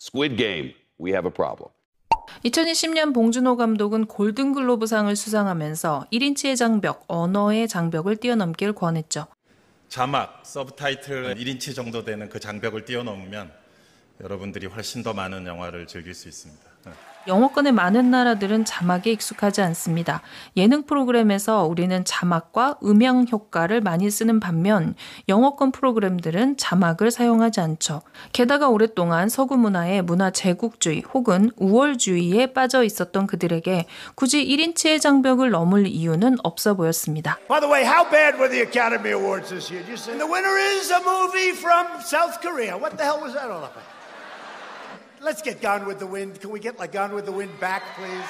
Squid Game, we have a problem. 2020년 봉준호 감독은 골든글로브상을 수상하면서 1인치의 장벽, 언어의 장벽을 뛰어넘기를 권했죠. 자막, 서브타이틀 1인치 정도 되는 그 장벽을 뛰어넘으면 여러분들이 훨씬 더 많은 영화를 즐길 수 있습니다. 영어권의 많은 나라들은 자막에 익숙하지 않습니다. 예능 프로그램에서 우리는 자막과 음향 효과를 많이 쓰는 반면 영어권 프로그램들은 자막을 사용하지 않죠. 게다가 오랫동안 서구 문화의 문화 제국주의 혹은 우월주의에 빠져 있었던 그들에게 굳이 1인치의 장벽을 넘을 이유는 없어 보였습니다. By the way, how bad were the Academy Awards this year? And the winner is a movie from South Korea. What the hell was that all about? Let's get Gone with the Wind. Can we get like Gone with the Wind back, please?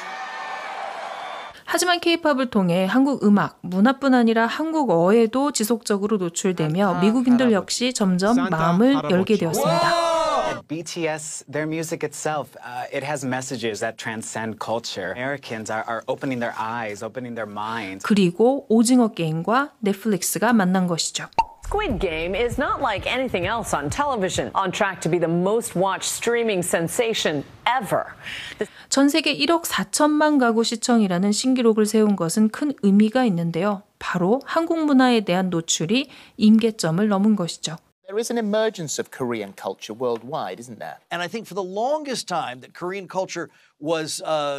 하지만 K-팝을 통해 한국 음악, 문화뿐 아니라 한국어에도 지속적으로 노출되며 미국인들 역시 점점 마음을 열게 되었습니다. BTS, their music itself, it has messages that transcend culture. Americans are opening their eyes, opening their minds. 그리고 오징어 게임과 넷플릭스가 만난 것이죠. Squid Game is not like anything else on television, on track to be the most watched streaming sensation ever. 전 세계 1억 4천만 가구 시청이라는 신기록을 세운 것은 큰 의미가 있는데요. 바로 한국 문화에 대한 노출이 임계점을 넘은 것이죠. There is an emergence of Korean culture worldwide, isn't there? And I think for the longest time that Korean culture was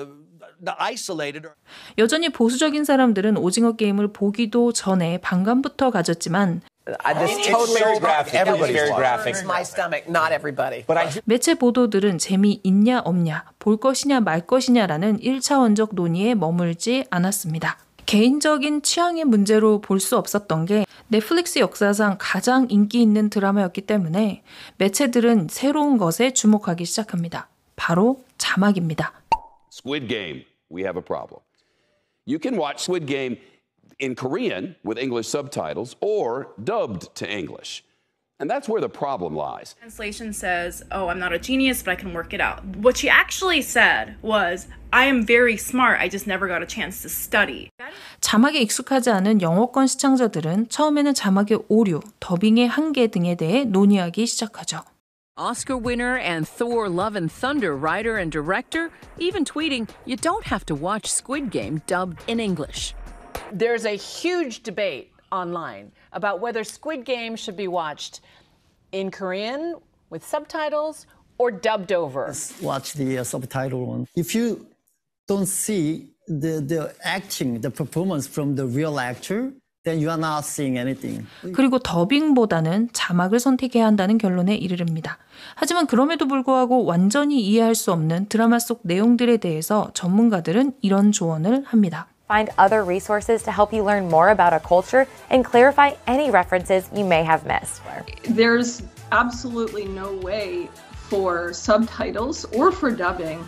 isolated. 여전히 보수적인 사람들은 오징어 게임을 보기도 전에 반감부터 가졌지만 This totally very graphic. Everybody's very graphic. It's my stomach, not everybody. 매체 보도들은 재미있냐 없냐, 볼 것이냐 말 것이냐라는 1차원적 논의에 머물지 않았습니다. 개인적인 취향의 문제로 볼 수 없었던 게 넷플릭스 역사상 가장 인기 있는 드라마였기 때문에 매체들은 새로운 것에 주목하기 시작합니다. 바로 자막입니다. Squid Game, we have a problem. You can watch Squid Game in Korean with English subtitles or dubbed to English. And that's where the problem lies. Translation says, oh, I'm not a genius, but I can work it out. What she actually said was, I am very smart, I just never got a chance to study. 자막에 익숙하지 않은 영어권 시청자들은 처음에는 자막의 오류, 더빙의 한계 등에 대해 논의하기 시작하죠. Oscar winner and Thor Love and Thunder writer and director even tweeting, you don't have to watch Squid Game dubbed in English. There's a huge debate online about whether Squid Game should be watched in Korean with subtitles or dubbed over. Watch the subtitle one. If you don't see the acting, the performance from the real actor, then you are not seeing anything. 그리고 더빙보다는 자막을 선택해야 한다는 결론에 이르릅니다. 하지만 그럼에도 불구하고 완전히 이해할 수 없는 드라마 속 내용들에 대해서 전문가들은 이런 조언을 합니다. Find other resources to help you learn more about a culture and clarify any references you may have missed. There's absolutely no way for subtitles or for dubbing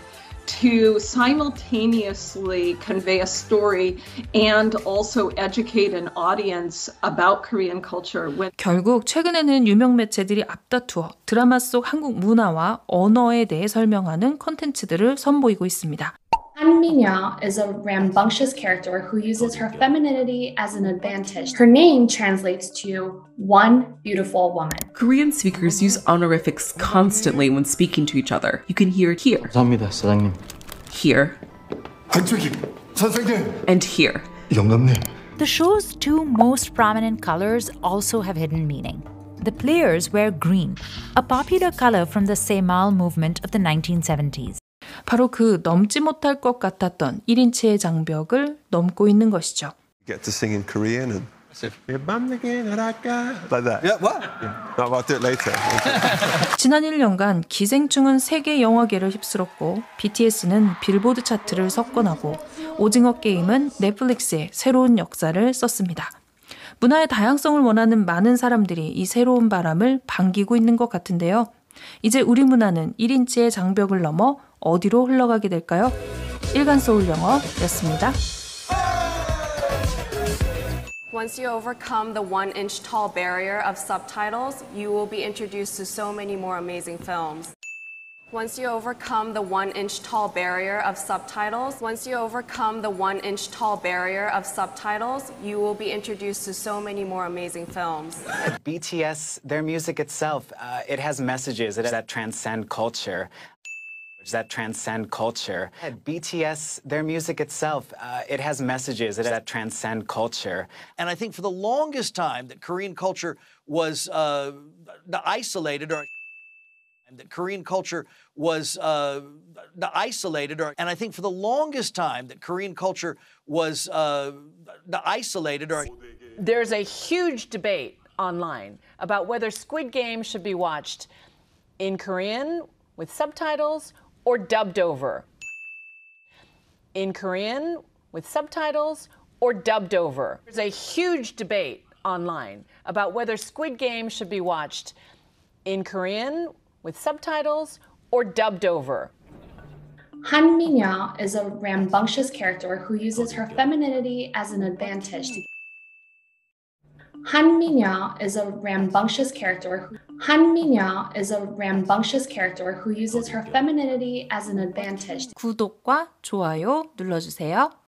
to simultaneously convey a story and also educate an audience about Korean culture. 결국 최근에는 유명 매체들이 앞다투어 드라마 속 한국 문화와 언어에 대해 설명하는 콘텐츠들을 선보이고 있습니다. Han Min-ya is a rambunctious character who uses her femininity as an advantage. Her name translates to one beautiful woman. Korean speakers use honorifics constantly when speaking to each other. You can hear here. 감사합니다, 사장님. Here. 안쪽이 선생님. And here. 영감님. The show's two most prominent colors also have hidden meaning. The players wear green, a popular color from the Sejmal movement of the 1970s. 바로 그 넘지 못할 것 같았던 1인치의 장벽을 넘고 있는 것이죠. Get to sing in Korean and like that. Yeah, what? No, I'll do it later. 지난 1년간 기생충은 세계 영화계를 휩쓸었고 BTS는 빌보드 차트를 석권하고 오징어 게임은 넷플릭스에 새로운 역사를 썼습니다. 문화의 다양성을 원하는 많은 사람들이 이 새로운 바람을 반기고 있는 것 같은데요. 이제 우리 문화는 1인치의 장벽을 넘어 어디로 흘러가게 될까요? 일간 서울 영어였습니다. Once you overcome the 1-inch tall barrier of subtitles, you will be introduced to so many more amazing films. Once you overcome the 1-inch tall barrier of subtitles, you will be introduced to so many more amazing films. BTS, their music itself, it has messages that transcend culture. that transcend culture. BTS, their music itself, it has messages that transcend culture. And I think for the longest time that Korean culture was isolated or that Korean culture was isolated or and I think for the longest time that Korean culture was isolated or There's a huge debate online about whether Squid Game should be watched in Korean with subtitles or dubbed over. In Korean with subtitles or dubbed over. There's a huge debate online about whether Squid Game should be watched in Korean with subtitles or dubbed over. Han Min-yo is a rambunctious character who uses her femininity as an advantage. Han Min-yo is a rambunctious character. Han Min-yo is a rambunctious character who uses her femininity as an advantage. 구독과 좋아요 눌러주세요.